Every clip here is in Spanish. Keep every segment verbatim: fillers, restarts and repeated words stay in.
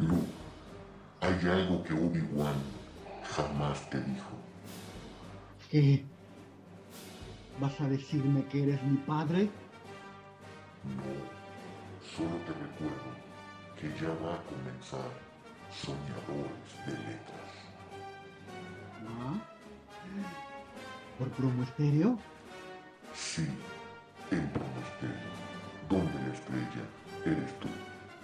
Luke, hay algo que Obi-Wan jamás te dijo. ¿Qué? ¿Vas a decirme que eres mi padre? No, solo te recuerdo que ya va a comenzar Soñadores de Letras. ¿Ah? ¿Por Promo Estéreo? Sí, en Promo Estéreo, donde la estrella eres tú.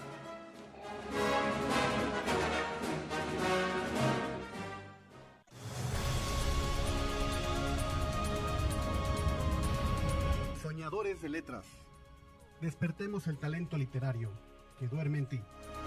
Soñadores de Letras. Despertemos el talento literario que duerme en ti.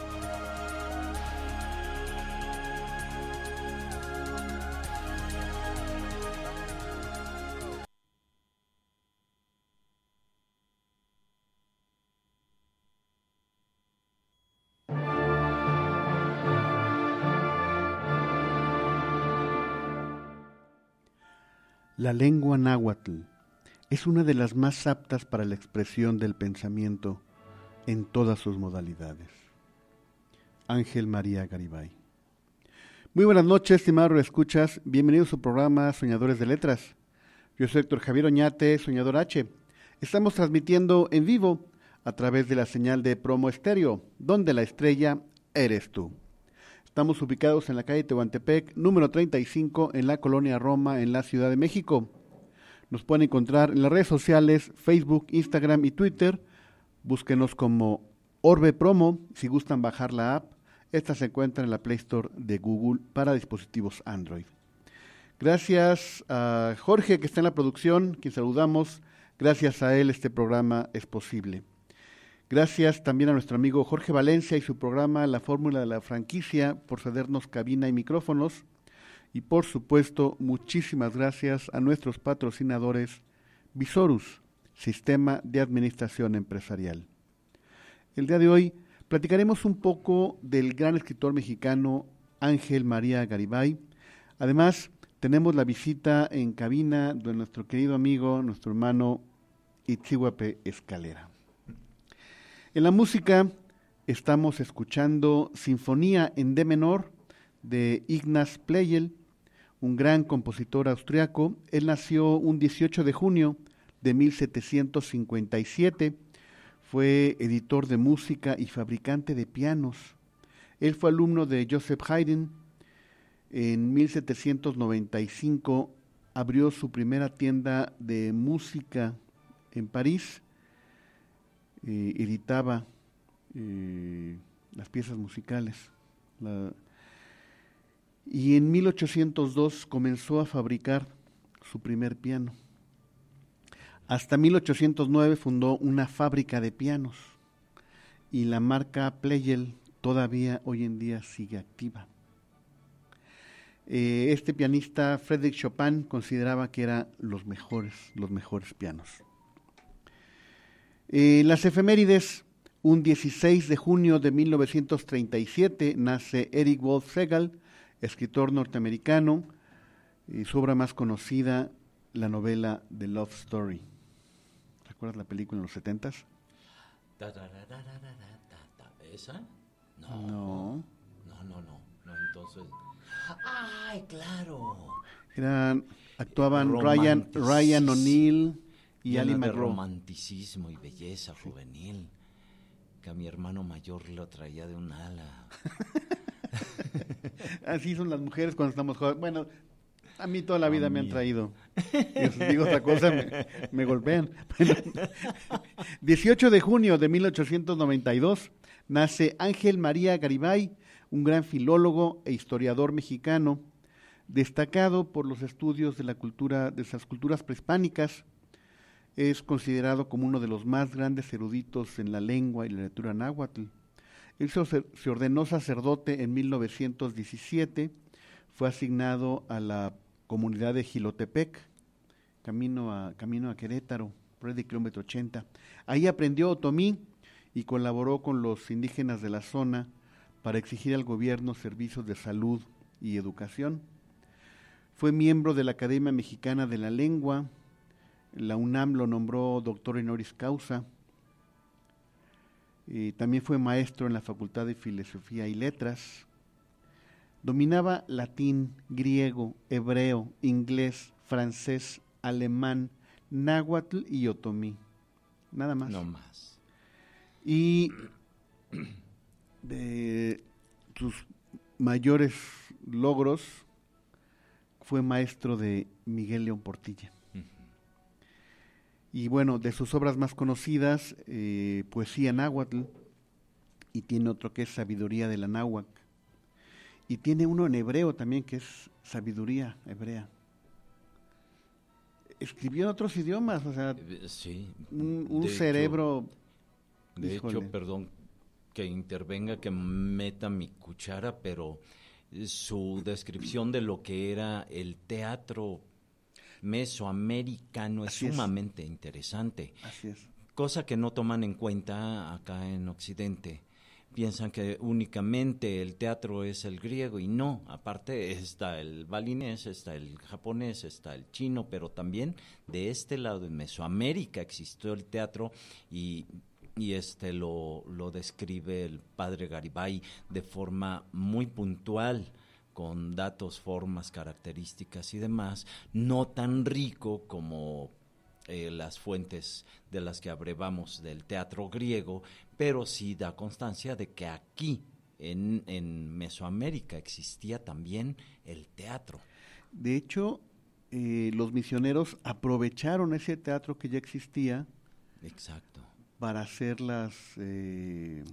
La lengua náhuatl es una de las más aptas para la expresión del pensamiento en todas sus modalidades. Ángel María Garibay. Muy buenas noches, estimados escuchas. Bienvenidos a su programa Soñadores de Letras. Yo soy Héctor Javier Oñate, Soñador H. Estamos transmitiendo en vivo a través de la señal de Promo Estéreo, donde la estrella eres tú. Estamos ubicados en la calle Tehuantepec, número treinta y cinco, en la colonia Roma, en la Ciudad de México. Nos pueden encontrar en las redes sociales, Facebook, Instagram y Twitter. Búsquenos como Orbe Promo, si gustan bajar la app. Esta se encuentra en la Play Store de Google para dispositivos Android. Gracias a Jorge, que está en la producción, quien saludamos. Gracias a él este programa es posible. Gracias también a nuestro amigo Jorge Valencia y su programa La Fórmula de la Franquicia por cedernos cabina y micrófonos. Y por supuesto, muchísimas gracias a nuestros patrocinadores Visorus, Sistema de Administración Empresarial. El día de hoy platicaremos un poco del gran escritor mexicano Ángel María Garibay. Además, tenemos la visita en cabina de nuestro querido amigo, nuestro hermano Itzihuape Escalera. En la música estamos escuchando Sinfonía en D menor de Ignaz Pleyel, un gran compositor austriaco. Él nació un dieciocho de junio de mil setecientos cincuenta y siete, fue editor de música y fabricante de pianos. Él fue alumno de Joseph Haydn. En mil setecientos noventa y cinco abrió su primera tienda de música en París. Eh, editaba eh, las piezas musicales. La, y en mil ochocientos dos comenzó a fabricar su primer piano. Hasta mil ochocientos nueve fundó una fábrica de pianos y la marca Pleyel todavía hoy en día sigue activa. Eh, este pianista, Frédéric Chopin, consideraba que eran los mejores, los mejores pianos. Eh, las efemérides, un dieciséis de junio de mil novecientos treinta y siete nace Eric Wolf Segal, escritor norteamericano, y su obra más conocida, la novela The Love Story. ¿Recuerdas la película en los setentas? ¿Esa? No. No. No, no, no. No, entonces. ¡Ay, claro! Eran, actuaban Ryan, Ryan O'Neill y Ali McGraw. Romanticismo y belleza juvenil, que a mi hermano mayor lo traía de un ala. Así son las mujeres cuando estamos jóvenes. Bueno, a mí toda la vida a me mí. han traído. Y si digo otra cosa, me, me golpean. Bueno, dieciocho de junio de mil ochocientos noventa y dos nace Ángel María Garibay, un gran filólogo e historiador mexicano, destacado por los estudios de la cultura, de esas culturas prehispánicas. Es considerado como uno de los más grandes eruditos en la lengua y la literatura náhuatl. Él se ordenó sacerdote en mil novecientos diecisiete, fue asignado a la comunidad de Jilotepec, camino a, camino a Querétaro, por el kilómetro ochenta. Ahí aprendió otomí y colaboró con los indígenas de la zona para exigir al gobierno servicios de salud y educación. Fue miembro de la Academia Mexicana de la Lengua. La UNAM lo nombró doctor honoris causa. Eh, también fue maestro en la Facultad de Filosofía y Letras. Dominaba latín, griego, hebreo, inglés, francés, alemán, náhuatl y otomí. Nada más. No más. Y de sus mayores logros fue maestro de Miguel León Portilla. Uh-huh. Y bueno, de sus obras más conocidas, eh, poesía náhuatl, y tiene otro que es Sabiduría de la Náhuac. Y tiene uno en hebreo también, que es Sabiduría Hebrea. Escribió en otros idiomas, o sea, sí, un, un cerebro... Hecho, de híjole. hecho, perdón que intervenga, que meta mi cuchara, pero su descripción de lo que era el teatro mesoamericano es Así sumamente es. interesante. Así es. Cosa que no toman en cuenta acá en Occidente. Piensan que únicamente el teatro es el griego y no, aparte está el balinés, está el japonés, está el chino, pero también de este lado, en Mesoamérica, existió el teatro y, y este lo, lo describe el padre Garibay de forma muy puntual, con datos, formas, características y demás, no tan rico como eh, las fuentes de las que abrevamos del teatro griego, pero sí da constancia de que aquí, en, en Mesoamérica, existía también el teatro. De hecho, eh, los misioneros aprovecharon ese teatro que ya existía. Exacto. Para hacer las... Eh...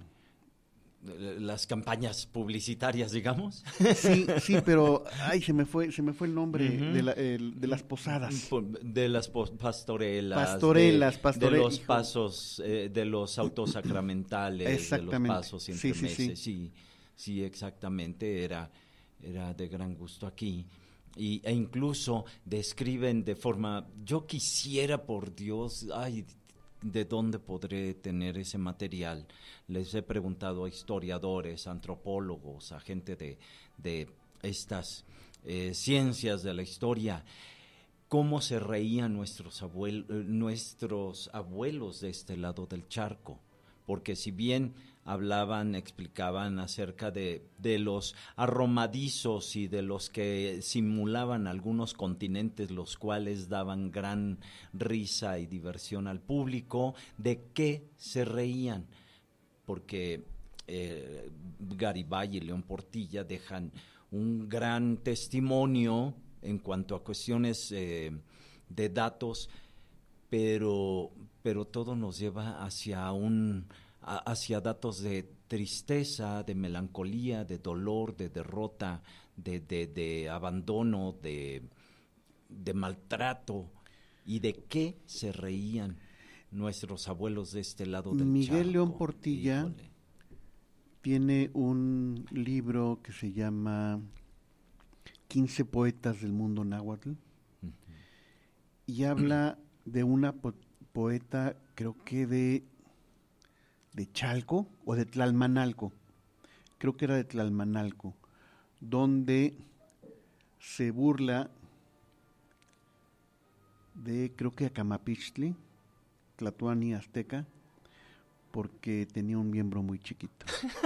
las campañas publicitarias, digamos. Sí, sí, pero ay, se me fue, se me fue el nombre uh-huh. de, la, el, de las posadas, de las po- pastorelas, pastorelas, de, pastore... de los pasos, eh, de los autos sacramentales, de los pasos entre sí, meses, sí, sí, sí, exactamente, era, era de gran gusto aquí. Y, e incluso describen de forma, yo quisiera, por Dios, ay, ¿de dónde podré tener ese material? Les he preguntado a historiadores, antropólogos, a gente de, de estas eh, ciencias de la historia, cómo se reían nuestros, abuel- nuestros abuelos de este lado del charco. Porque si bien hablaban, explicaban acerca de, de los arromadizos y de los que simulaban algunos continentes, los cuales daban gran risa y diversión al público, ¿de qué se reían? Porque eh, Garibay y León Portilla dejan un gran testimonio en cuanto a cuestiones eh, de datos, pero, pero todo nos lleva hacia un... hacia datos de tristeza, de melancolía, de dolor, de derrota, de, de, de abandono, de, de maltrato. ¿Y de qué se reían nuestros abuelos de este lado del Miguel charco? León Portilla Híjole. Tiene un libro que se llama quince poetas del mundo náhuatl, uh-huh. y habla de una po- poeta, creo que de de Chalco o de Tlalmanalco, creo que era de Tlalmanalco, donde se burla de, creo que Acamapichtli, Tlatoani azteca, porque tenía un miembro muy chiquito.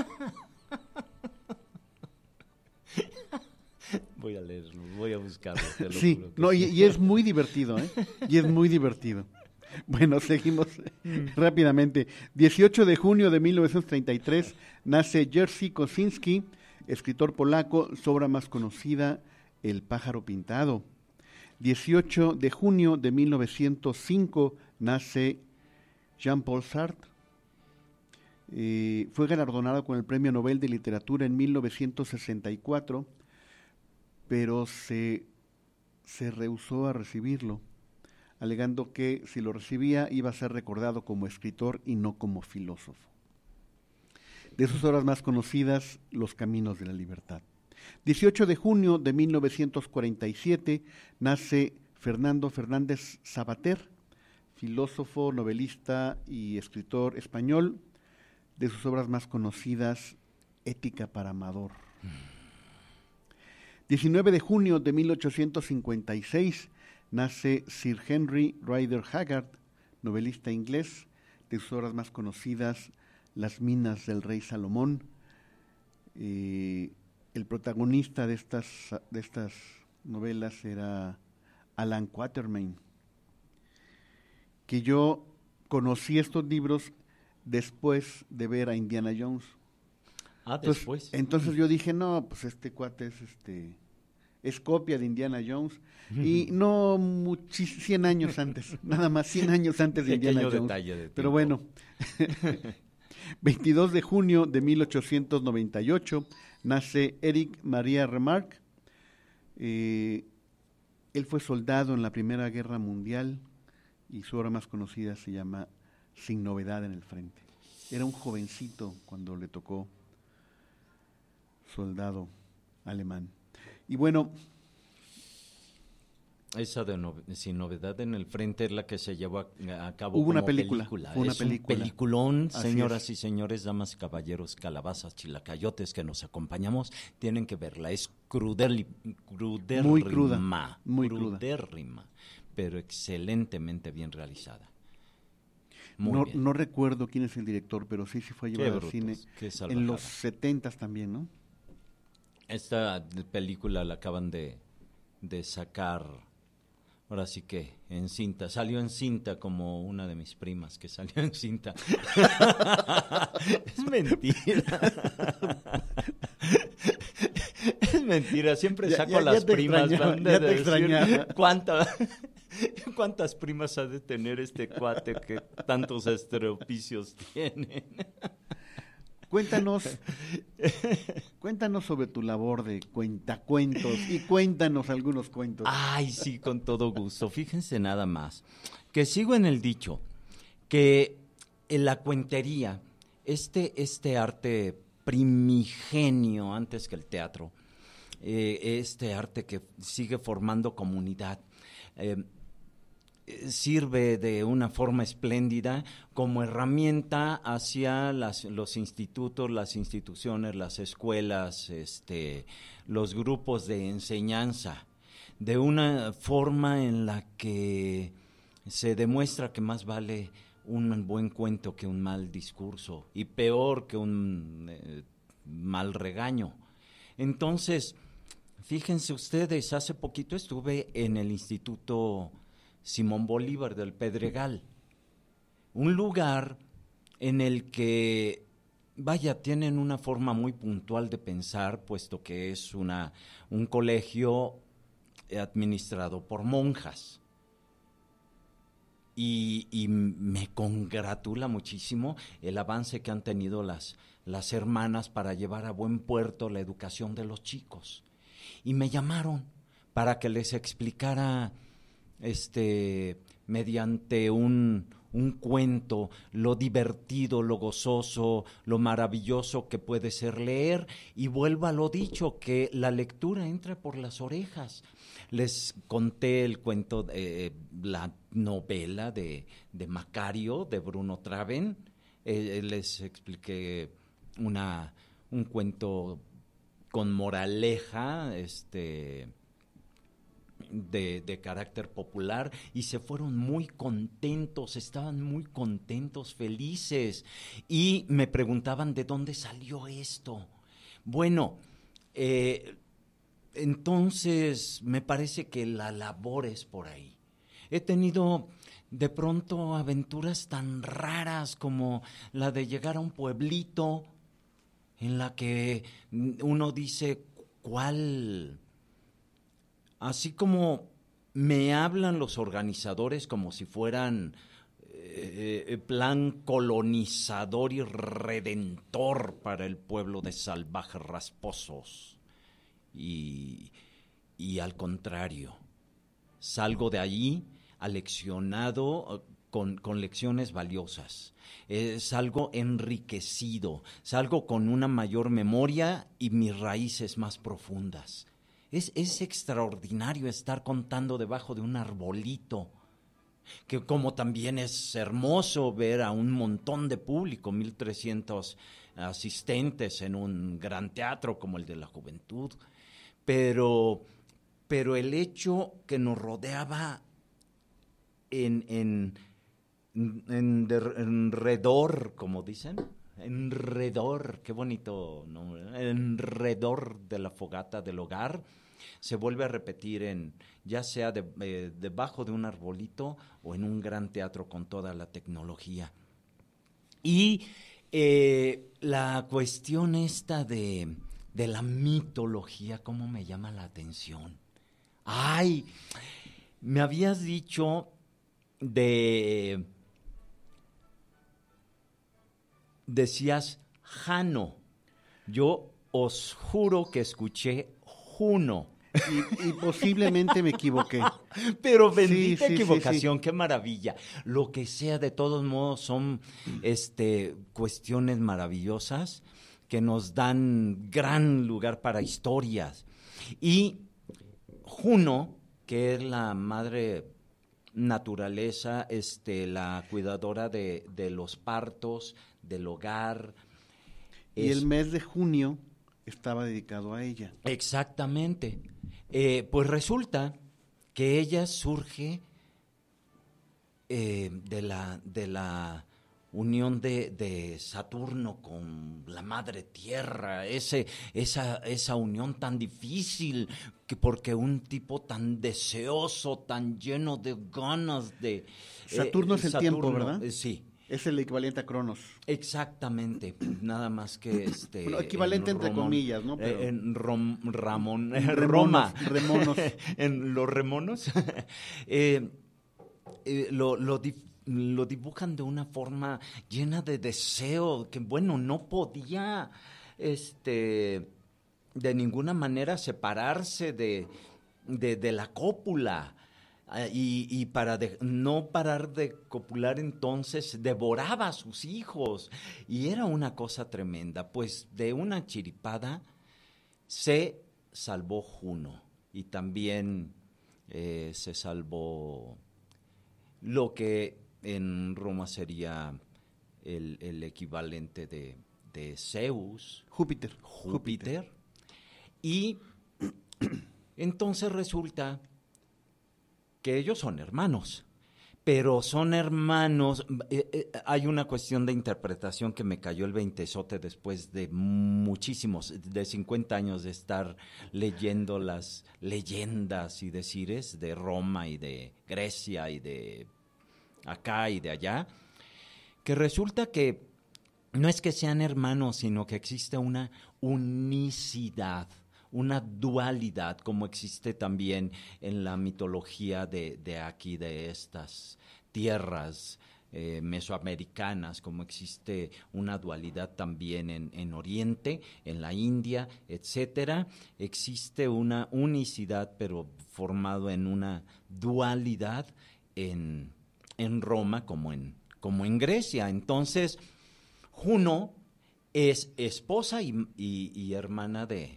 Voy a leerlo, voy a buscarlo. Te lo sí, juro que no, sí. Y, y es muy divertido, ¿eh? Y es muy divertido. Bueno, seguimos rápidamente. dieciocho de junio de mil novecientos treinta y tres nace Jerzy Kosinski, escritor polaco, su obra más conocida, El pájaro pintado. dieciocho de junio de mil novecientos cinco nace Jean-Paul Sartre. Eh, fue galardonado con el Premio Nobel de Literatura en mil novecientos sesenta y cuatro, pero se, se rehusó a recibirlo, alegando que si lo recibía iba a ser recordado como escritor y no como filósofo. De sus obras más conocidas, Los caminos de la libertad. dieciocho de junio de mil novecientos cuarenta y siete nace Fernando Fernández Sabater, filósofo, novelista y escritor español. De sus obras más conocidas, Ética para Amador. diecinueve de junio de mil ochocientos cincuenta y seis nace Sir Henry Rider Haggard, novelista inglés. De sus obras más conocidas, Las minas del rey Salomón. Eh, el protagonista de estas, de estas novelas era Alan Quatermain, que yo conocí estos libros después de ver a Indiana Jones. Ah, Entonces, después. entonces yo dije, no, pues este cuate es este es copia de Indiana Jones, y no muchis, cien años antes, nada más cien años antes de Indiana Jones. De Pero bueno, veintidós de junio de mil ochocientos noventa y ocho nace Éric Maria Remarque. Eh, él fue soldado en la Primera Guerra Mundial y su obra más conocida se llama Sin novedad en el frente. Era un jovencito cuando le tocó soldado alemán. Y bueno, esa de no, Sin novedad en el frente es la que se llevó a, a cabo hubo como una película, película. una es película. un peliculón, Así señoras es. y señores, damas y caballeros, calabazas, chilacayotes que nos acompañamos, tienen que verla. Es cruderli, crudérrima, Muy cruda, muy cruda. crudérrima, pero excelentemente bien realizada. Muy no, bien. no recuerdo quién es el director, pero sí, sí fue Qué llevado al brutos, cine qué en salvajada. los setentas también, ¿no? Esta película la acaban de, de sacar, ahora sí que en cinta, salió en cinta como una de mis primas que salió en cinta. Es mentira. Es mentira, siempre Ya- saco ya- a ya las te primas. extrañaba, van de ya te decir, extrañaba. ¿cuánta- ¿Cuántas primas ha de tener este cuate que tantos estropicios tiene? Cuéntanos, cuéntanos sobre tu labor de cuentacuentos y cuéntanos algunos cuentos. Ay, sí, con todo gusto. Fíjense nada más, que sigo en el dicho, que en la cuentería, este, este arte primigenio antes que el teatro, eh, este arte que sigue formando comunidad, eh, sirve de una forma espléndida como herramienta hacia las, los institutos, las instituciones, las escuelas, este, los grupos de enseñanza, de una forma en la que se demuestra que más vale un buen cuento que un mal discurso y peor que un eh, mal regaño. Entonces, fíjense ustedes, hace poquito estuve en el Instituto Simón Bolívar del Pedregal, un lugar en el que, vaya, tienen una forma muy puntual de pensar, puesto que es una, un colegio administrado por monjas. Y, y me congratula muchísimo el avance que han tenido las, las hermanas para llevar a buen puerto la educación de los chicos. Y me llamaron para que les explicara este mediante un, un cuento lo divertido, lo gozoso, lo maravilloso que puede ser leer, y vuelvo a lo dicho, que la lectura entre por las orejas. Les conté el cuento, de, eh, la novela de, de Macario, de Bruno Traven, eh, les expliqué una, un cuento con moraleja, este... De, de carácter popular, y se fueron muy contentos, estaban muy contentos, felices, y me preguntaban de dónde salió esto. Bueno, eh, entonces me parece que la labor es por ahí. He tenido de pronto aventuras tan raras como la de llegar a un pueblito en la que uno dice, ¿cuál? Así como me hablan los organizadores como si fueran eh, plan colonizador y redentor para el pueblo de salvajes rasposos. Y, y al contrario, salgo de allí aleccionado con, con lecciones valiosas. Eh, salgo enriquecido, salgo con una mayor memoria y mis raíces más profundas. Es, es extraordinario estar contando debajo de un arbolito, que como también es hermoso ver a un montón de público, mil trescientos asistentes en un gran teatro como el de la Juventud, pero, pero el hecho que nos rodeaba en, en, en, en derredor, como dicen, enredor, qué bonito nombre, enredor de la fogata del hogar, se vuelve a repetir en, ya sea de, eh, debajo de un arbolito o en un gran teatro con toda la tecnología. Y eh, la cuestión esta de, de la mitología, ¿cómo me llama la atención? Ay, me habías dicho de... Decías Jano. Yo os juro que escuché Juno. Y, y posiblemente me equivoqué. Pero bendita Sí, sí, equivocación, sí, sí. qué maravilla. Lo que sea, de todos modos, son este, cuestiones maravillosas que nos dan gran lugar para historias. Y Juno, que es la madre naturaleza, este, la cuidadora de, de los partos, del hogar. Y es- el mes de junio estaba dedicado a ella. Exactamente. Eh, pues resulta que ella surge eh, de la de la unión de, de Saturno con la madre tierra, ese, esa, esa unión tan difícil, que porque un tipo tan deseoso, tan lleno de ganas de... eh, Saturno es el tiempo, ¿verdad? eh, sí. Es el equivalente a Cronos. Exactamente, nada más que este... Bueno, equivalente en entre Romón, comillas, ¿no? Pero- eh, en Rom- Ramón, Remonos, Roma. remonos. En los remonos. eh, eh, lo, lo, dif- lo dibujan de una forma llena de deseo, que bueno, no podía este, de ninguna manera separarse de, de, de la cópula. Ah, Y, y para de- no parar de copular, entonces devoraba a sus hijos. Y era una cosa tremenda, pues de una chiripada se salvó Juno. Y también eh, se salvó lo que en Roma sería el, el equivalente de, de Zeus, Júpiter. Júpiter. Y entonces resulta que ellos son hermanos, pero son hermanos, eh, eh, hay una cuestión de interpretación que me cayó el veintesote después de muchísimos, de cincuenta años de estar leyendo las leyendas y decires de Roma y de Grecia y de acá y de allá, que resulta que no es que sean hermanos, sino que existe una unicidad, una dualidad, como existe también en la mitología de, de aquí, de estas tierras eh, mesoamericanas, como existe una dualidad también en, en Oriente, en la India, etcétera. Existe una unicidad, pero formado en una dualidad en, en Roma como en, como en Grecia. Entonces, Juno es esposa y, y, y hermana de,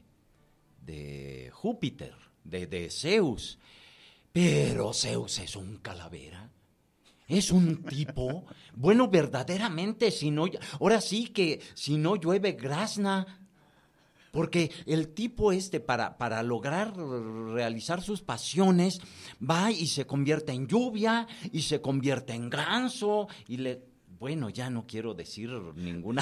de Júpiter, de, de Zeus. Pero Zeus es un calavera. Es un tipo, bueno, verdaderamente, si no, ahora sí que si no llueve grazna, porque el tipo este para, para lograr realizar sus pasiones va y se convierte en lluvia y se convierte en ganso y le... Bueno, ya no quiero decir ninguna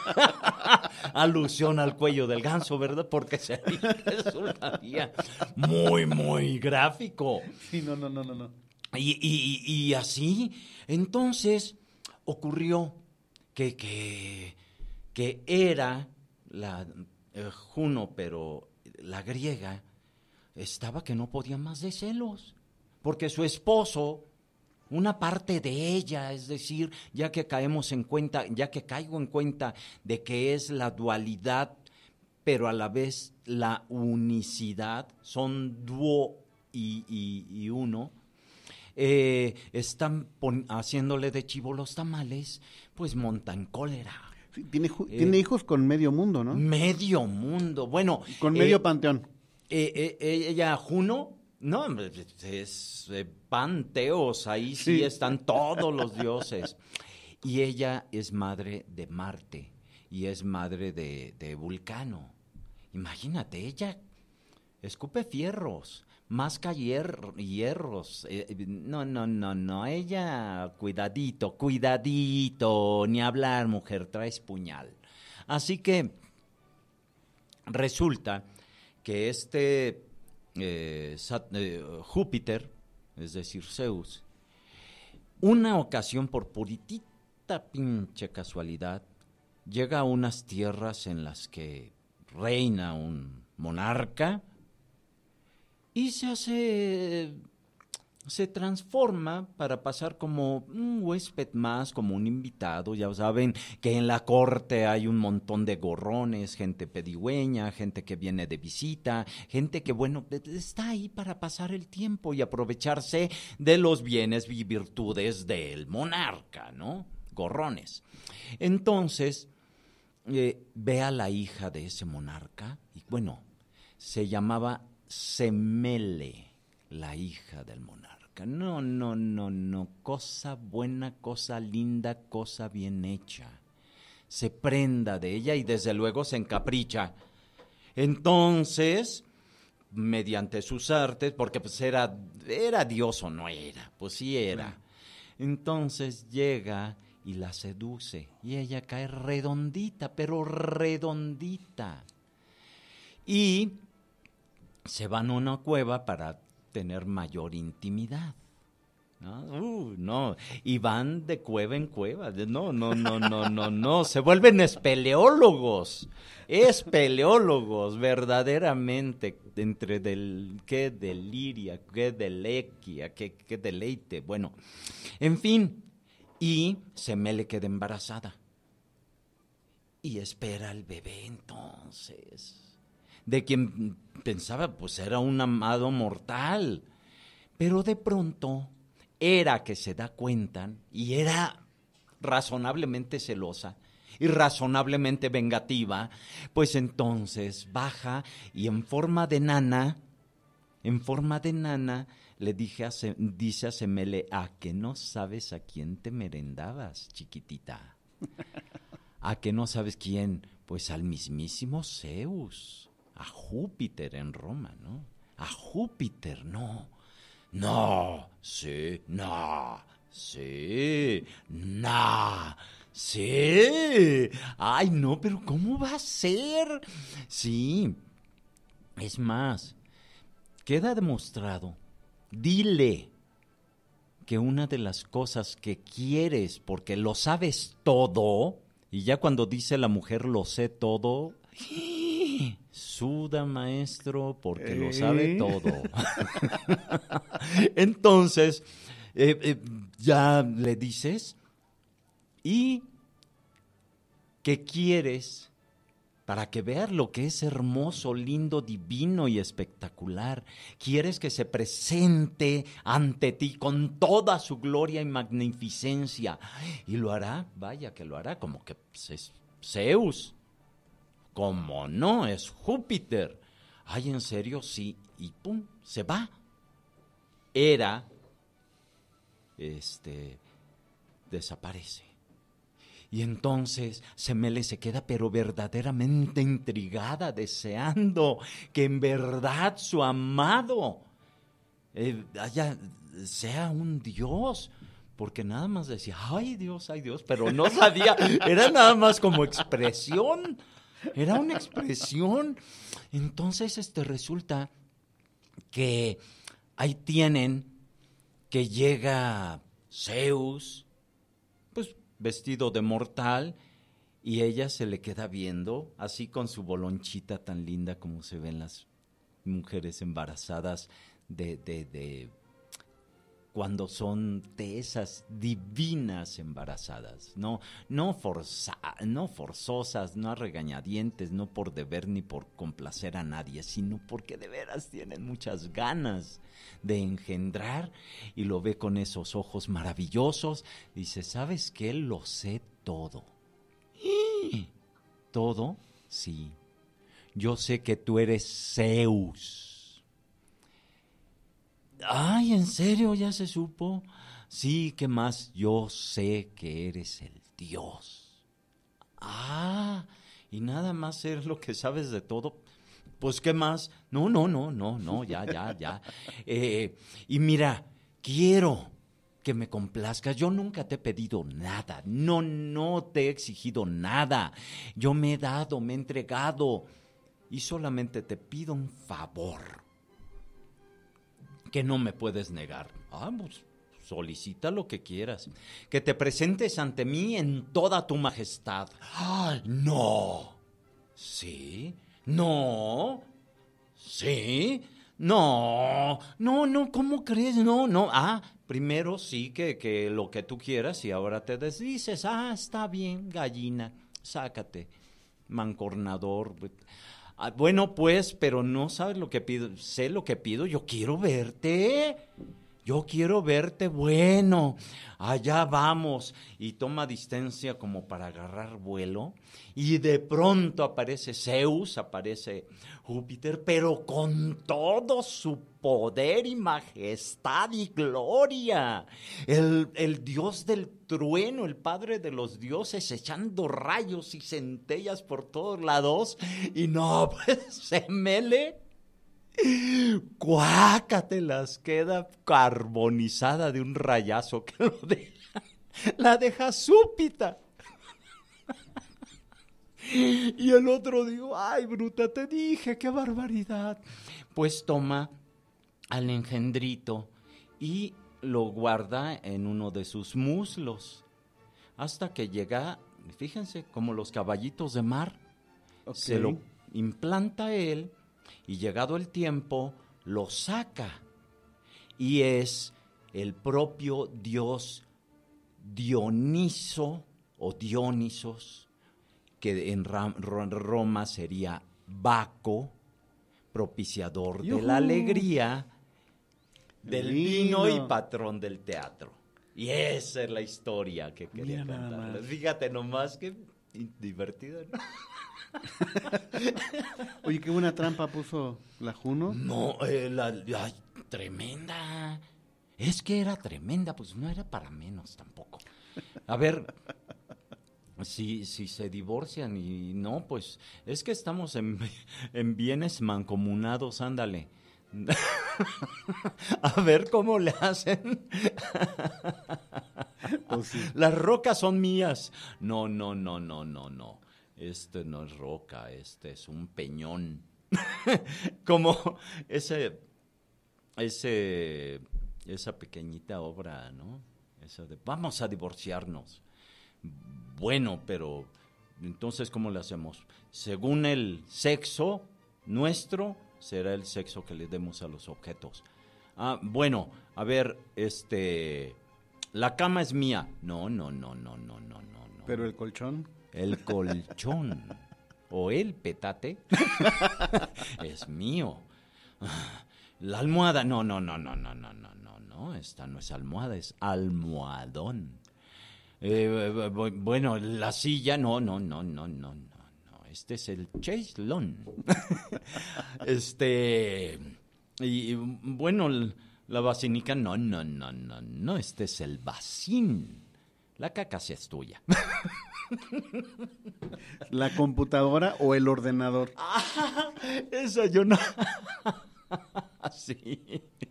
alusión al cuello del ganso, ¿verdad? Porque sería, resultaría muy, muy gráfico. Sí, no, no, no, no, no. Y, y, y así, entonces, ocurrió que, que, que era la eh, Juno, pero la griega, estaba que no podía más de celos, porque su esposo, una parte de ella, es decir, ya que caemos en cuenta, ya que caigo en cuenta de que es la dualidad, pero a la vez la unicidad, son dúo y, y, y uno, eh, están pon- haciéndole de chivo los tamales, pues montan cólera. Sí, tiene, ju- Eh, tiene hijos con medio mundo, ¿no? Medio mundo, bueno. Con eh, medio panteón. eh, eh, ella, Juno, no, hombre, es eh, panteos, ahí sí, Sí. están todos los dioses. Y ella es madre de Marte y es madre de, de Vulcano. Imagínate, ella escupe fierros, masca hier- hierros. Eh, no, no, no, no, ella, cuidadito, cuidadito, ni hablar, mujer, traes puñal. Así que resulta que este eh, Sat- eh, Júpiter, es decir, Zeus, una ocasión por puritita pinche casualidad, llega a unas tierras en las que reina un monarca y se hace, se transforma para pasar como un huésped más, como un invitado. Ya saben que en la corte hay un montón de gorrones, gente pedigüeña, gente que viene de visita, gente que, bueno, está ahí para pasar el tiempo y aprovecharse de los bienes y virtudes del monarca, ¿no? Gorrones. Entonces, eh, ve a la hija de ese monarca y, bueno, se llamaba Semele, la hija del monarca. No, no, no, no, cosa buena, cosa linda, cosa bien hecha. Se prenda de ella y desde luego se encapricha. Entonces, mediante sus artes, porque pues era, era Dios o no era, pues sí era. Entonces llega y la seduce y ella cae redondita, pero redondita. Y se van a una cueva para tener mayor intimidad. ¿No? Uh, no, y van de cueva en cueva. No, no, no, no, no, no. Se vuelven espeleólogos. Espeleólogos, verdaderamente. Entre del qué deliria, qué delequia, qué, qué deleite. Bueno, en fin. Y Semele queda embarazada. Y espera al bebé entonces. De quien pensaba, pues era un amado mortal. Pero de pronto, era que se da cuenta, y era razonablemente celosa, y razonablemente vengativa, pues entonces baja y en forma de nana, en forma de nana, le dije a Se- dice a Semele, ¿a que no sabes a quién te merendabas, chiquitita? ¿A que no sabes quién? Pues al mismísimo Zeus. A Júpiter en Roma, ¿no? A Júpiter, no. No, sí, no, sí, no, sí. Ay, no, pero ¿cómo va a ser? Sí, es más, queda demostrado. Dile que una de las cosas que quieres, porque lo sabes todo, y ya cuando dice la mujer lo sé todo, suda, maestro, porque lo sabe ¿Eh? todo. Entonces, eh, eh, ya le dices, ¿y qué quieres? Para que veas lo que es hermoso, lindo, divino y espectacular. Quieres que se presente ante ti con toda su gloria y magnificencia. Y lo hará, vaya que lo hará, como que pues, es Zeus. ¿Cómo no? Es Júpiter. Ay, ¿en serio? Sí. Y pum, se va. Hera, este, desaparece. Y entonces Semele se queda pero verdaderamente intrigada, deseando que en verdad su amado eh, haya, sea un dios. Porque nada más decía, ay Dios, ay Dios, pero no sabía, era nada más como expresión. Era una expresión. Entonces, este resulta que ahí tienen que llega Zeus, pues vestido de mortal, y ella se le queda viendo, así con su bolonchita tan linda como se ven las mujeres embarazadas de, de, de cuando son de esas divinas embarazadas, no, no, forza, no forzosas, no a regañadientes, no por deber ni por complacer a nadie, sino porque de veras tienen muchas ganas de engendrar, y lo ve con esos ojos maravillosos, dice, ¿sabes qué? Lo sé todo. ¿Y? ¿Todo? Sí. Yo sé que tú eres Zeus. Ay, ¿en serio ya se supo? Sí, ¿qué más? Yo sé que eres el Dios. Ah, y nada más es lo que sabes de todo. Pues, ¿qué más? No, no, no, no, no, ya, ya, ya. Eh, y mira, quiero que me complazcas. Yo nunca te he pedido nada. No, no te he exigido nada. Yo me he dado, me he entregado. Y solamente te pido un favor que no me puedes negar. Ah, pues solicita lo que quieras. Que te presentes ante mí en toda tu majestad. ¡Ay, no! ¿Sí? ¿No? ¿Sí? No, no, no, ¿cómo crees? No, no. Ah, primero sí que, que lo que tú quieras y ahora te desdices. Ah, está bien, gallina, sácate, mancornador. Ah, bueno, pues, pero no sabes lo que pido. Sé lo que pido, yo quiero verte. Yo quiero verte, bueno, allá vamos. Y toma distancia como para agarrar vuelo. Y de pronto aparece Zeus, aparece Júpiter, pero con todo su poder y majestad y gloria. El, el dios del trueno, el padre de los dioses, echando rayos y centellas por todos lados. Y no, pues, Semele, cuácatelas, queda carbonizada de un rayazo que lo deja, la deja súpita. Y el otro dijo, ay, bruta, te dije, qué barbaridad. Pues toma al engendrito y lo guarda en uno de sus muslos, hasta que llega, fíjense, como los caballitos de mar, okay. Se lo implanta él. Y llegado el tiempo, lo saca. Y es el propio dios Dioniso o Dionisos, que en Roma sería Baco, propiciador ¡yujú! De la alegría, del vino. vino y patrón del teatro. Y esa es la historia que quería contarles. Fíjate nomás que divertido, ¿no? Oye, qué buena trampa puso la Juno. No, eh, la, ay, tremenda. Es que era tremenda, pues no era para menos tampoco. A ver, si, si se divorcian y no, pues es que estamos en, en bienes mancomunados, ándale. A ver cómo le hacen. Oh, sí. Las rocas son mías. No, no, no, no, no, no. Este no es roca, este es un peñón. Como ese, ese, esa pequeñita obra, ¿no? Esa de, vamos a divorciarnos. Bueno, pero entonces, ¿cómo le hacemos? Según el sexo nuestro, será el sexo que le demos a los objetos. Ah, bueno, a ver, este, la cama es mía. No, no, no, no, no, no, no. ¿Pero el colchón? El colchón o el petate es mío. La almohada, no, no, no, no, no, no, no, no, no, esta no es almohada, es almohadón. Eh, bueno, la silla, no, no, no, no, no, no, no, este es el chaislón. Este, y bueno, la vacinica, no, no, no, no, no, este es el vacín. La caca sí es tuya. ¿La computadora o el ordenador? Ah, esa yo no. Sí.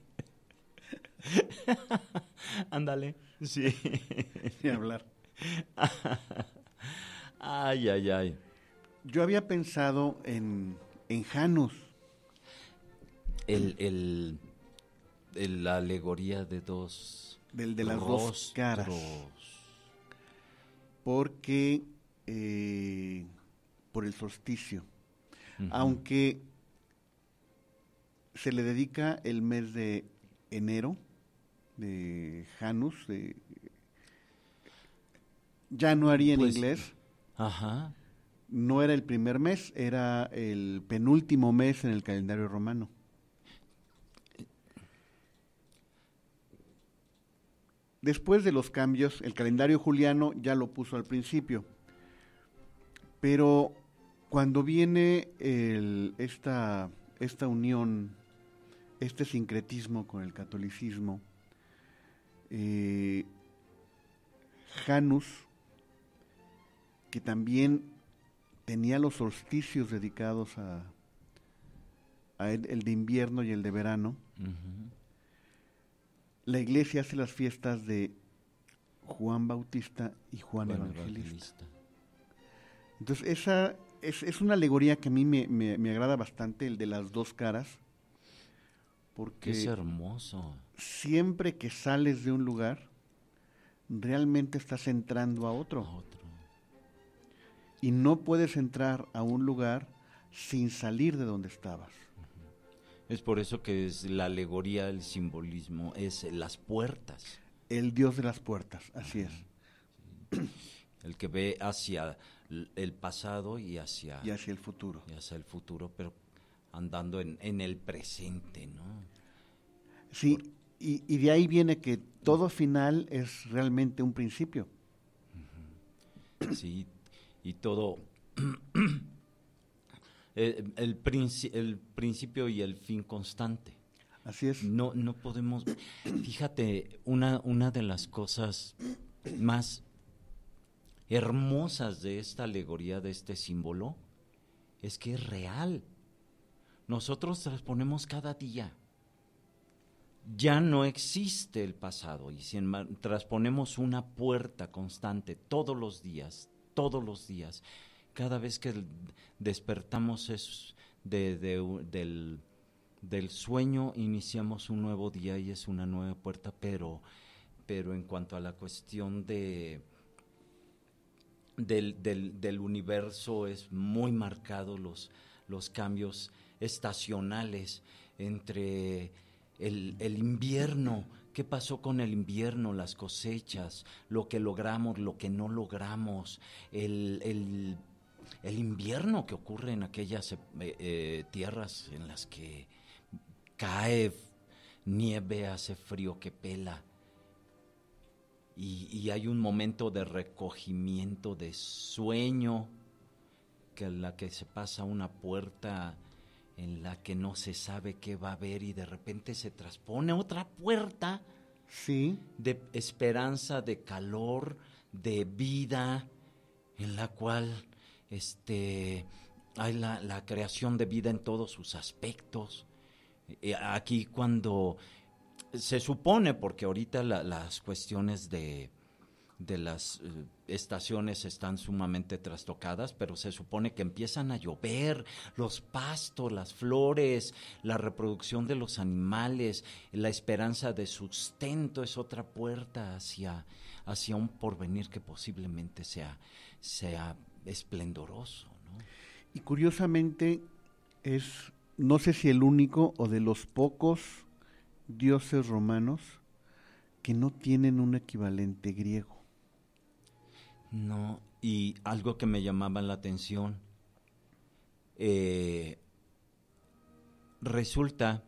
Ándale, sí. Sin hablar. Ay, ay, ay. Yo había pensado en, en Janus. El, el, el, la alegoría de dos Del de las rostros. dos caras. Porque eh, por el solsticio, uh-huh. Aunque se le dedica el mes de enero, de Janus, de January en pues, inglés, ajá. No era el primer mes, era el penúltimo mes en el calendario romano. Después de los cambios, el calendario juliano ya lo puso al principio, pero cuando viene el, esta, esta unión, este sincretismo con el catolicismo, eh, Janus, que también tenía los solsticios dedicados a, el, el de invierno y el de verano, Uh-huh. la iglesia hace las fiestas de Juan Bautista y Juan, Juan Evangelista. Evangelista. Entonces, esa es, es una alegoría que a mí me, me, me agrada bastante, el de las dos caras, porque Es hermoso. siempre que sales de un lugar, realmente estás entrando a otro. A otro. Y no puedes entrar a un lugar sin salir de donde estabas. Es por eso que es la alegoría, el simbolismo, es las puertas. El Dios de las puertas, así es. El que ve hacia l- el pasado y hacia, Y hacia el futuro. y hacia el futuro, pero andando en, en el presente, ¿no? Sí, y, y de ahí viene que todo final es realmente un principio. Sí, y todo... el, el, princi- el principio y el fin constante. Así es. No, no podemos... Fíjate, una, una de las cosas más hermosas de esta alegoría, de este símbolo, es que es real. Nosotros transponemos cada día. Ya no existe el pasado y si enma- transponemos una puerta constante todos los días, todos los días, cada vez que el- despertamos es de, de u- del, del sueño, iniciamos un nuevo día y es una nueva puerta, pero, pero en cuanto a la cuestión de... Del, del, del universo es muy marcado los, los cambios estacionales entre el, el invierno, qué pasó con el invierno, las cosechas, lo que logramos, lo que no logramos, el, el, el invierno que ocurre en aquellas eh, eh, tierras en las que cae nieve, hace frío que pela. Y, y hay un momento de recogimiento, de sueño, que en la que se pasa una puerta en la que no se sabe qué va a haber y de repente se transpone otra puerta Sí, de esperanza, de calor, de vida, en la cual este, hay la, la creación de vida en todos sus aspectos. Eh, aquí cuando... Se supone, porque ahorita la, las cuestiones de, de las eh, estaciones están sumamente trastocadas, pero se supone que empiezan a llover, los pastos, las flores, la reproducción de los animales, la esperanza de sustento es otra puerta hacia, hacia un porvenir que posiblemente sea, sea esplendoroso, ¿no? y curiosamente es, no sé si el único o de los pocos dioses romanos que no tienen un equivalente griego. No, y algo que me llamaba la atención, eh, resulta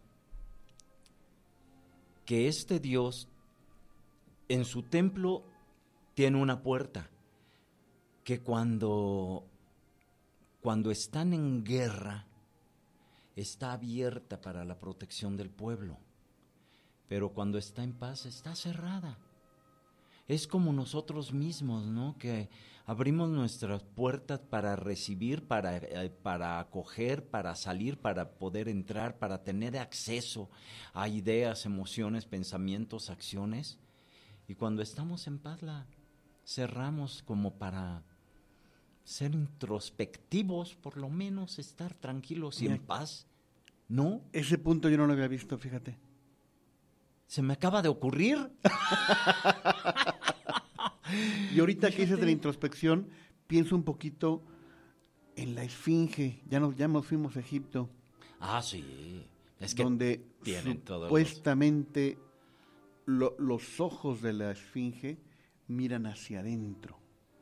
que este Dios en su templo tiene una puerta que cuando, cuando están en guerra está abierta para la protección del pueblo, pero cuando está en paz está cerrada. Es como nosotros mismos, ¿no? Que abrimos nuestras puertas para recibir, para, eh, para acoger, para salir, para poder entrar, para tener acceso a ideas, emociones, pensamientos, acciones. Y cuando estamos en paz la cerramos como para ser introspectivos, por lo menos estar tranquilos y Mira, en paz. ¿No? Ese punto yo no lo había visto, fíjate. Se me acaba de ocurrir. Y ahorita que dices de la Fíjate. introspección, pienso un poquito en la esfinge. Ya nos, ya nos fuimos a Egipto, Ah, sí. Es que donde tienen todos los- supuestamente lo- los ojos de la esfinge miran hacia adentro.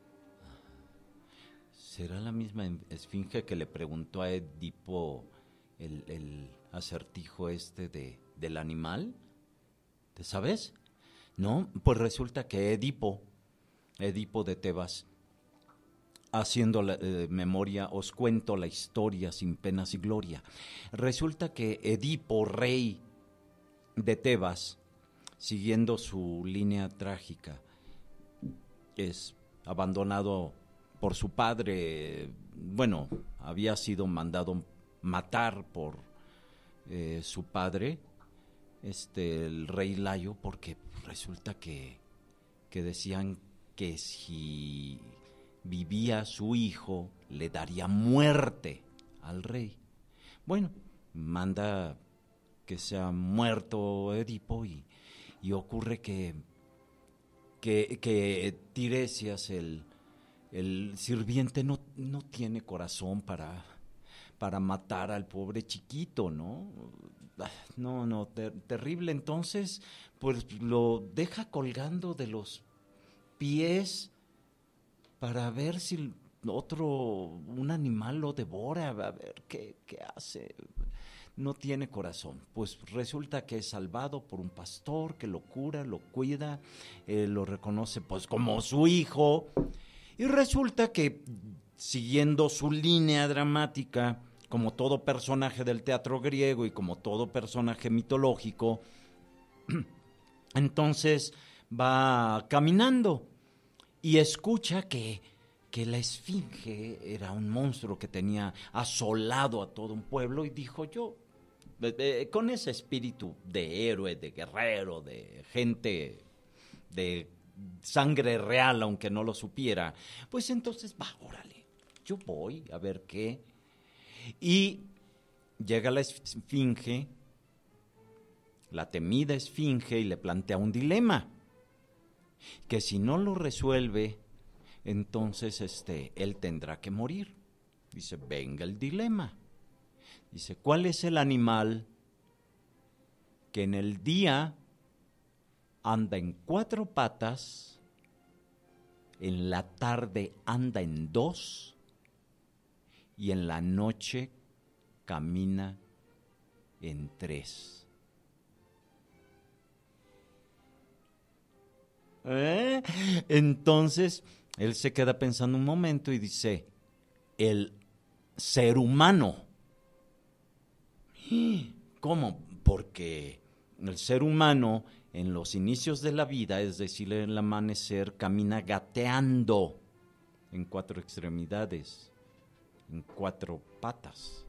¿Será la misma en- esfinge que le preguntó a Edipo el, el acertijo este de, del animal? ¿Te sabes? No, pues resulta que Edipo, Edipo de Tebas, haciendo la, eh, memoria, os cuento la historia sin penas y gloria. Resulta que Edipo, rey de Tebas, siguiendo su línea trágica, es abandonado por su padre, bueno, había sido mandado matar por, eh, su padre, este, el rey Layo, porque resulta que, que decían que si vivía su hijo, le daría muerte al rey. Bueno, manda que sea muerto Edipo y, y ocurre que, que, que Tiresias, el, el sirviente, no, no tiene corazón para, para matar al pobre chiquito, ¿no? No, no, ter, terrible. Entonces, pues lo deja colgando de los pies para ver si otro, un animal lo devora, a ver qué, qué hace. No tiene corazón. Pues resulta que es salvado por un pastor que lo cura, lo cuida, eh, lo reconoce pues como su hijo, y resulta que, siguiendo su línea dramática, como todo personaje del teatro griego y como todo personaje mitológico, entonces va caminando y escucha que, que la esfinge era un monstruo que tenía asolado a todo un pueblo, y dijo: yo, eh, eh, con ese espíritu de héroe, de guerrero, de gente de sangre real, aunque no lo supiera, pues entonces va, órale, yo voy a ver qué. Y llega la esfinge, la temida esfinge, y le plantea un dilema, que si no lo resuelve, entonces este, él tendrá que morir. Dice: venga el dilema. Dice: ¿cuál es el animal que en el día anda en cuatro patas, en la tarde anda en dos, y en la noche camina en tres? ¿Eh? Entonces, él se queda pensando un momento y dice: el ser humano. ¿Cómo? Porque el ser humano en los inicios de la vida, es decir, en el amanecer, camina gateando en cuatro extremidades, en cuatro patas.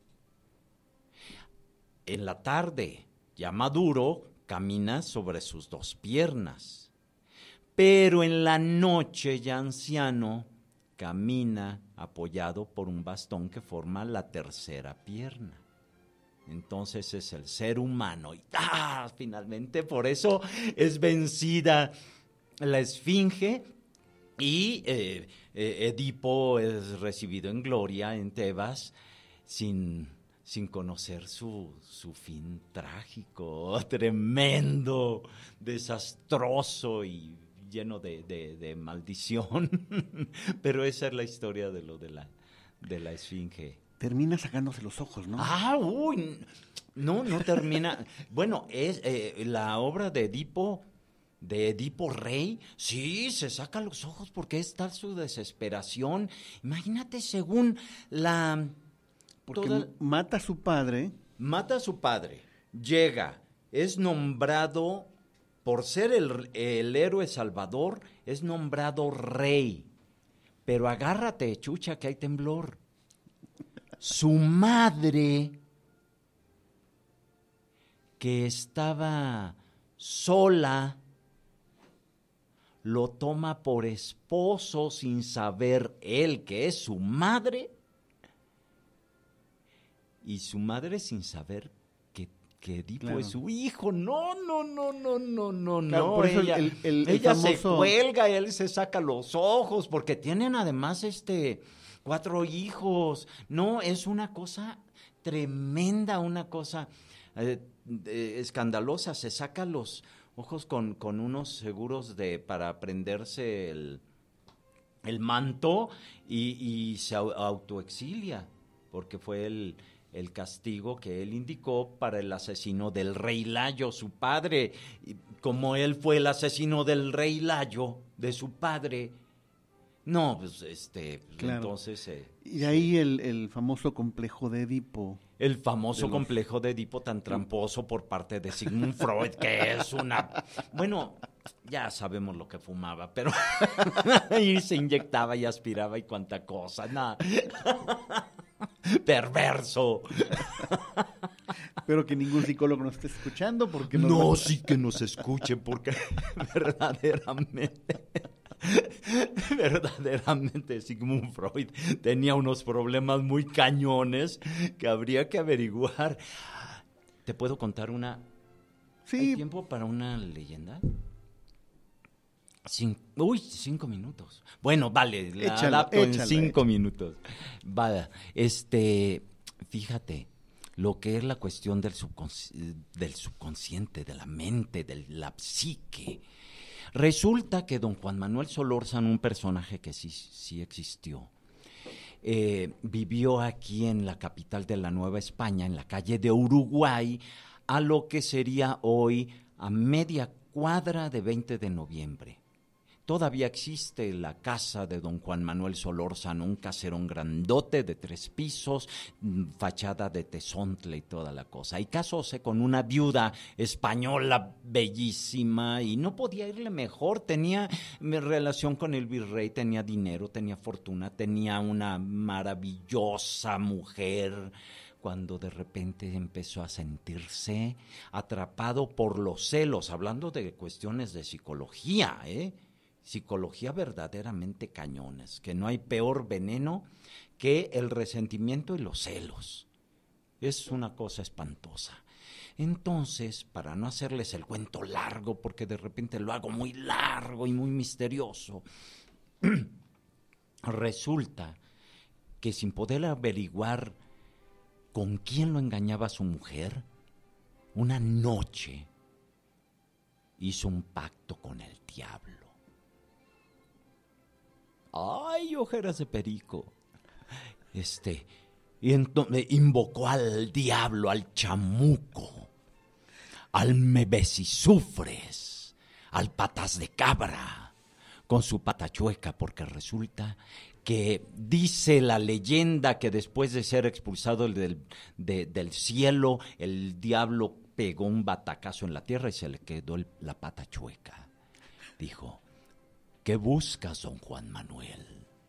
En la tarde, ya maduro, camina sobre sus dos piernas. Pero en la noche, ya anciano, camina apoyado por un bastón que forma la tercera pierna. Entonces es el ser humano. Y ¡ah! Finalmente, por eso es vencida la esfinge, y eh, eh, Edipo es recibido en gloria en Tebas sin, sin conocer su, su fin trágico, tremendo, desastroso y lleno de, de, de maldición. Pero esa es la historia de lo de la, de la esfinge. Termina sacándose los ojos, ¿no? Ah, uy, no, no termina. Bueno, es eh, la obra de Edipo, de Edipo Rey, sí, se saca los ojos porque es tal su desesperación. Imagínate, según la... Porque toda, mata a su padre. Mata a su padre, llega, es nombrado, por ser el, el héroe salvador, es nombrado rey. Pero agárrate, chucha, que hay temblor. Su madre, que estaba sola, lo toma por esposo sin saber él que es su madre, y su madre sin saber que, que Edipo claro. es su hijo. No, no, no, no, no, no, claro, no. Por eso ella el, el, el ella famoso... se cuelga, él se saca los ojos, porque tienen además este... cuatro hijos. No, es una cosa tremenda, una cosa eh, eh, escandalosa. Se saca los ojos con, con unos seguros de para prenderse el, el manto y, y se autoexilia, porque fue el, el castigo que él indicó para el asesino del rey Layo, su padre. Y como él fue el asesino del rey Layo, de su padre... No, pues este, pues, claro. entonces... Eh, y de ahí el, el famoso complejo de Edipo. El famoso de los... complejo de Edipo tan tramposo por parte de Sigmund Freud, que es una... Bueno, ya sabemos lo que fumaba, pero... y se inyectaba y aspiraba y cuánta cosa, nada. Perverso. Espero que ningún psicólogo nos esté escuchando porque nos No, va- sí que nos escuche porque verdaderamente, verdaderamente Sigmund Freud tenía unos problemas muy cañones que habría que averiguar. ¿Te puedo contar una? ¿Hay Sí, tiempo para una leyenda? Cin- Uy, cinco minutos. Bueno, vale, la Échalo, adapto en échalo, cinco échalo. minutos. Vaya, este, fíjate, lo que es la cuestión del, subconsci- del subconsciente, de la mente, de la psique. Resulta que don Juan Manuel Solórzano, un personaje que sí, sí existió, eh, vivió aquí en la capital de la Nueva España, en la calle de Uruguay, a lo que sería hoy a media cuadra de veinte de noviembre. Todavía existe la casa de don Juan Manuel Solórzano, un caserón grandote de tres pisos, mm, fachada de tesontle y toda la cosa. Y casóse con una viuda española bellísima y no podía irle mejor. Tenía mm, relación con el virrey, tenía dinero, tenía fortuna, tenía una maravillosa mujer, cuando de repente empezó a sentirse atrapado por los celos, hablando de cuestiones de psicología, ¿eh? Psicología verdaderamente cañones, que no hay peor veneno que el resentimiento y los celos. Es una cosa espantosa. Entonces, para no hacerles el cuento largo, porque de repente lo hago muy largo y muy misterioso, resulta que sin poder averiguar con quién lo engañaba su mujer, una noche hizo un pacto con el diablo. ¡Ay, ojeras de perico! Este, y entonces invocó al diablo, al chamuco, al mebesisufres, al patas de cabra, con su pata chueca, porque resulta que dice la leyenda que después de ser expulsado del, de, del cielo, el diablo pegó un batacazo en la tierra y se le quedó el, la pata chueca. Dijo: ¿qué buscas, don Juan Manuel?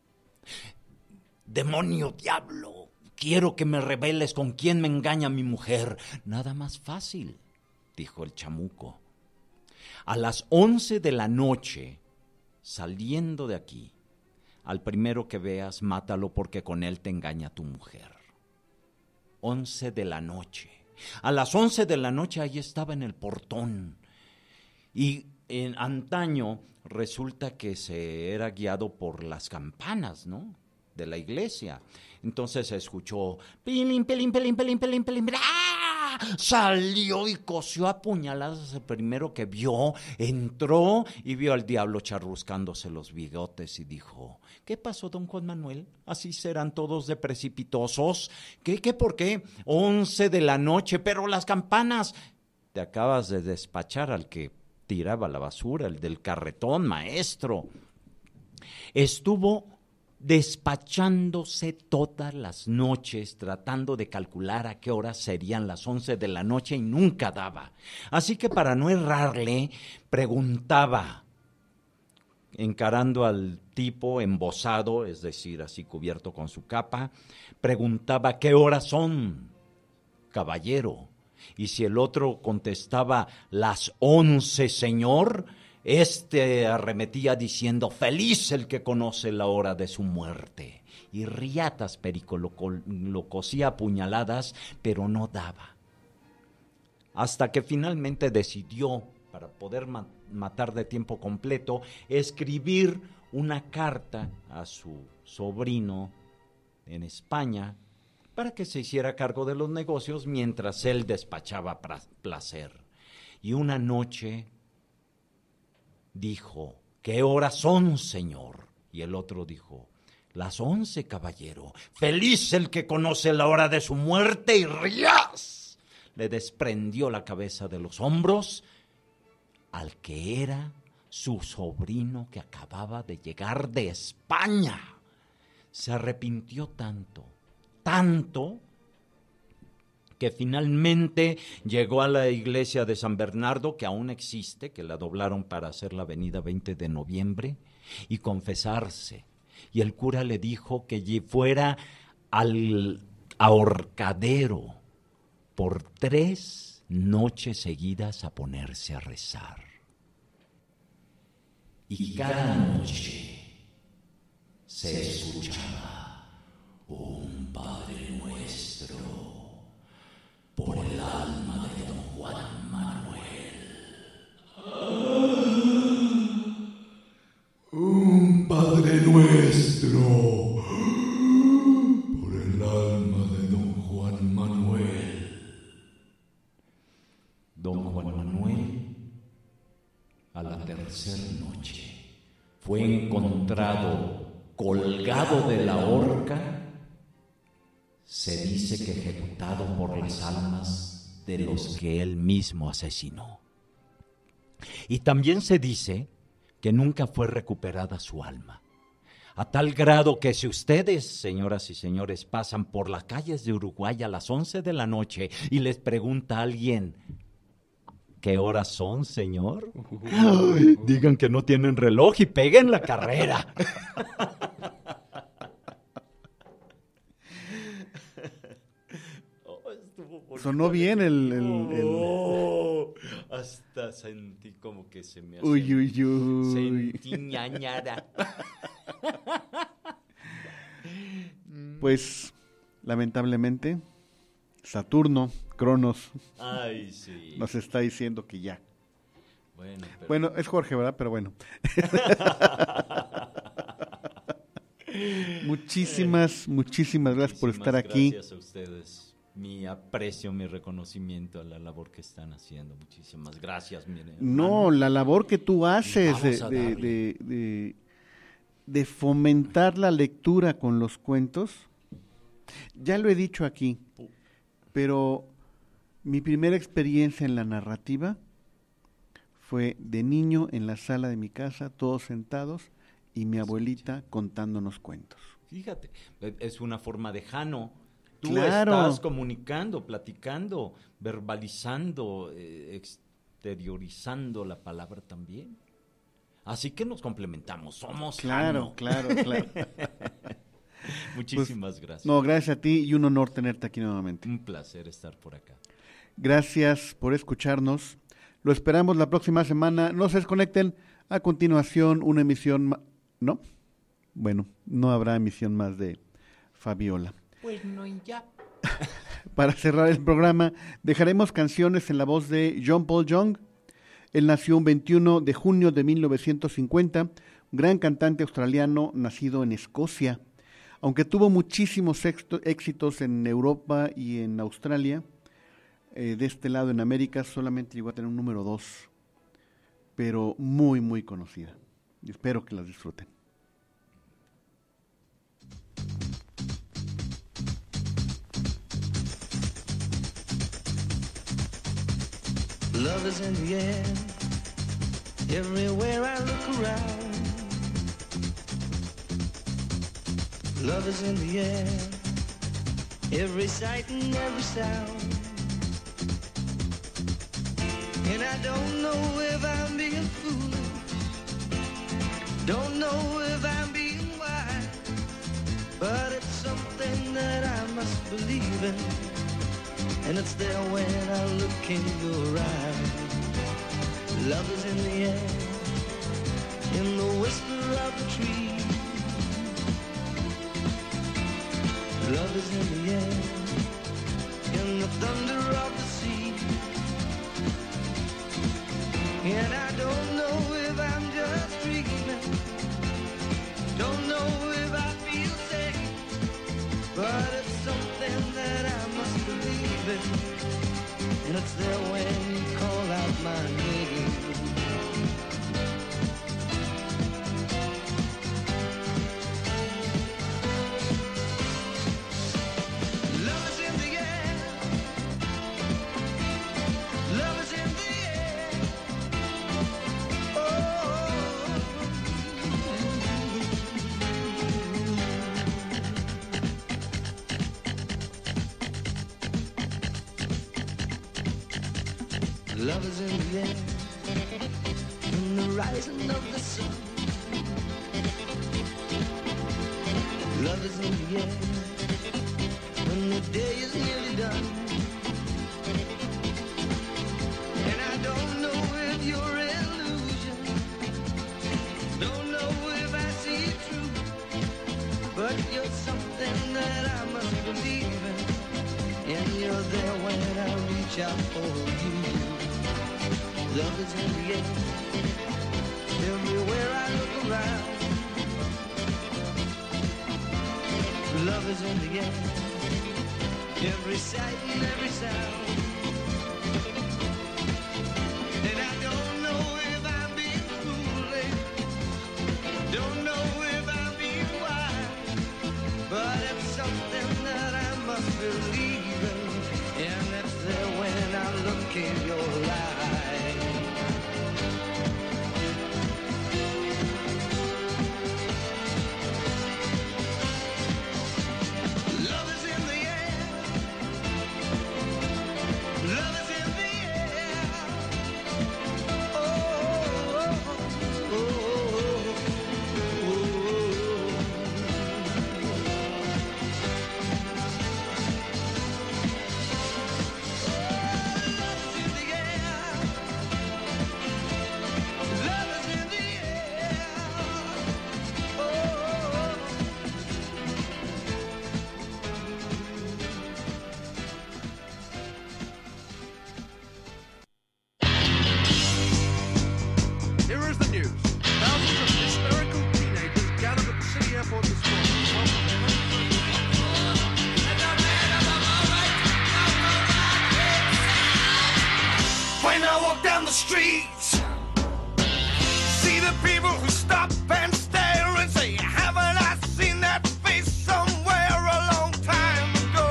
Demonio, diablo, quiero que me reveles con quién me engaña mi mujer. Nada más fácil, dijo el chamuco. A las once de la noche, saliendo de aquí, al primero que veas, mátalo porque con él te engaña tu mujer. Once de la noche. A las once de la noche ahí estaba en el portón. Y en antaño resulta que se era guiado por las campanas, ¿no?, de la iglesia. Entonces se escuchó pilín, pelín, pelín, pelín, pelín, pelín. ¡Ah! Salió y cosió a puñaladas el primero que vio. Entró y vio al diablo charruscándose los bigotes y dijo: ¿qué pasó, don Juan Manuel? ¿Así serán todos de precipitosos? ¿Qué, qué, por qué? Once de la noche, pero las campanas. Te acabas de despachar al que tiraba la basura, el del carretón, maestro. Estuvo despachándose todas las noches, tratando de calcular a qué horas serían las once de la noche y nunca daba. Así que para no errarle, preguntaba, encarando al tipo embosado, es decir, así cubierto con su capa, preguntaba: ¿qué horas son, caballero? Y si el otro contestaba: las once, señor, este arremetía diciendo: feliz el que conoce la hora de su muerte. Y riatas perico lo, lo cosía a puñaladas, pero no daba. Hasta que finalmente decidió, para poder ma- matar de tiempo completo, escribir una carta a su sobrino en España, para que se hiciera cargo de los negocios mientras él despachaba pra- placer. Y una noche dijo: ¿qué horas son, señor? Y el otro dijo: las once, caballero. Feliz el que conoce la hora de su muerte. Y ¡rías! Le desprendió la cabeza de los hombros al que era su sobrino que acababa de llegar de España. Se arrepintió tanto, tanto, que finalmente llegó a la iglesia de San Bernardo, que aún existe, que la doblaron para hacer la avenida veinte de noviembre, y confesarse. Y el cura le dijo que fuera al ahorcadero por tres noches seguidas a ponerse a rezar. Y cada noche se escuchaba un Padre Nuestro por el alma de don Juan Manuel. Un Padre Nuestro por el alma de don Juan Manuel. Don Juan Manuel, a la tercera noche, fue encontrado colgado de la horca. Se dice que ejecutado por las almas de los que él mismo asesinó. Y también se dice que nunca fue recuperada su alma, a tal grado que si ustedes, señoras y señores, pasan por las calles de Uruguay a las once de la noche y les pregunta a alguien, ¿qué horas son, señor? Ay, digan que no tienen reloj y peguen la carrera. Sonó bien el... el, el... Oh, hasta sentí como que se me hace... Uy, uy, uy. Sentí ñañara. Pues, lamentablemente, Saturno, Cronos, Ay, sí. nos está diciendo que ya. Bueno, pero... Bueno, es Jorge, ¿verdad? Pero bueno. muchísimas, muchísimas gracias por estar aquí. Gracias a ustedes. Mi aprecio, mi reconocimiento a la labor que están haciendo. Muchísimas gracias, miren. No, la labor que tú haces de, Vamos a de, darle. de, de, de fomentar la lectura con los cuentos. Ya lo he dicho aquí, pero mi primera experiencia en la narrativa fue de niño en la sala de mi casa, todos sentados, y mi abuelita contándonos cuentos. Fíjate, es una forma de Jano. Tú Claro. estás comunicando, platicando, verbalizando, eh, exteriorizando la palabra también. Así que nos complementamos, somos Claro, Jano. claro, claro. Muchísimas gracias. No, gracias a ti y un honor tenerte aquí nuevamente. Un placer estar por acá. Gracias por escucharnos. Lo esperamos la próxima semana. No se desconecten. A continuación, una emisión más. ¿No? Bueno, no habrá emisión más de Fabiola. Pues no, y ya. Para cerrar el programa, dejaremos canciones en la voz de John Paul Young. Él nació un veintiuno de junio de mil novecientos cincuenta, un gran cantante australiano nacido en Escocia. Aunque tuvo muchísimos éxitos en Europa y en Australia, eh, de este lado en América solamente llegó a tener un número dos, pero muy, muy conocida. Y espero que las disfruten. Love is in the air, everywhere I look around. Love is in the air, every sight and every sound. And I don't know if I'm being foolish, don't know if I'm being wise, but it's something that I must believe in. And it's there when I look in your eyes. Love is in the air, in the whisper of the tree. Love is in the air, in the thunder of the sea. And I don't know if I'm just dreaming, don't know if I feel safe, but it's something that I must believe in. And it's there when you call out my name. Love is in the air, love is in the air. Oh, love is in the air, in the rising of the sun. Love is in the air, when the day is nearly done. but you're something that I must believe in. And you're there when I reach out for you. Love is in the air, everywhere I look around. Love is in the air, every sight and every sound. And I don't know if I'm being foolish, don't know if I'm being wise, but it's something that I must believe in, and it's there when I look in your eyes. Love is in the air, love is in the air. Oh, oh, oh, oh, oh. Here is the news. Thousands of hysterical teenagers gathered at the city airport this morning. When I walk down the streets, see the people who stop and stare and say, haven't I seen that face somewhere a long time ago?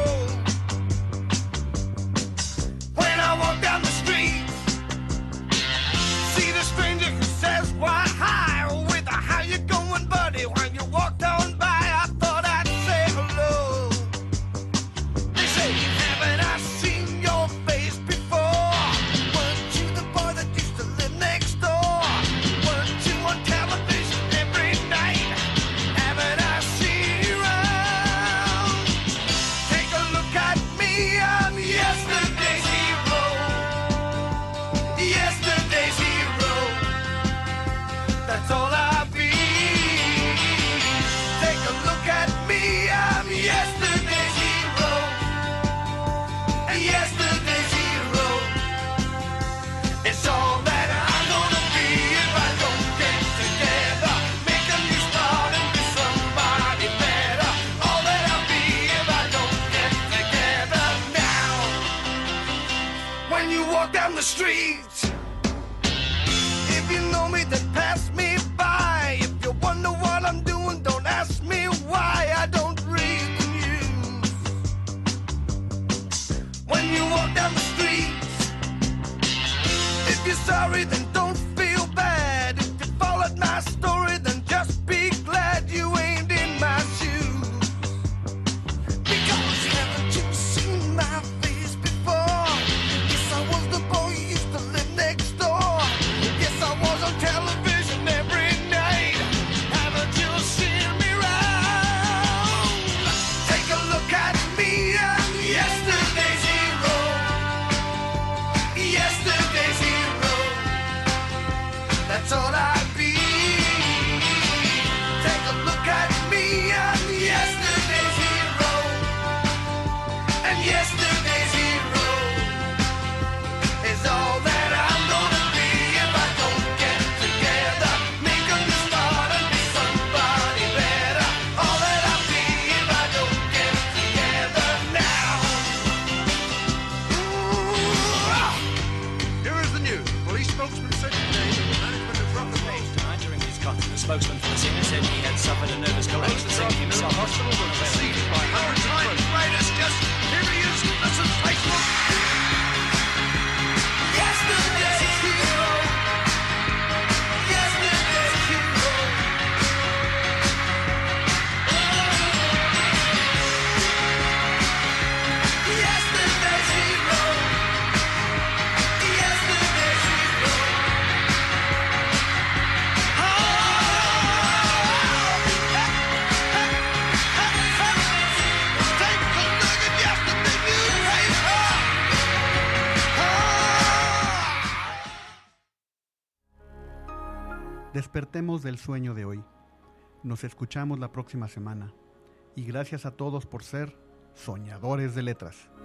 When I walk down the streets, see the stranger who says, why, hi, with a how you going, buddy? When you walked on by, I thought I'd say hello. They say, haven't I seen your face before? Weren't you the boy that used to live next door? Weren't you on television every night? Haven't I seen you around? Take a look at me, I'm yesterday's hero. Yesterday's hero. That's all I'll be. Take a look at me, I'm yesterday's hero. Yesterday's hero. It's all that I'm gonna be if I don't get together. Make a new start and be somebody better. All that I'll be if I don't get together now. When you walk down the street, if you know me, then pass me by. If you wonder what I'm doing, don't ask me why I don't read the news. When you walk down the streets, if you're sorry, then don't feel bad. If you followed my story, then just be glad you ain't in my shoes. Because haven't you seen my face before? Yes, I was the boy who used to live next door. Yes, I was on television every night. Haven't you seen me round? Take a look at me, I'm yesterday's hero. Yesterday's hero. That's all I be. Take a look at me, I'm yesterday's hero. And yesterday's hero is all that I'm gonna be if I don't get together. Make a new start and be somebody better. All that I'll be if I don't get together now. Ooh, ah. Here is the news. Police spokesman said today that the management of Rock and Roll Tonight, during his concert, the spokesman for the singer said he had suffered a nervous collapse and singing himself hospital was besieged by hundreds of Time friends. greatest, just here he is. Listen, Facebook. Yesterday's hero. Yesterday's hero. Yesterday's hero. Yesterday's hero. Oh, take a look at yesterday's newspaper. Despertemos del sueño de hoy. Nos escuchamos la próxima semana. y gracias a todos por ser soñadores de letras.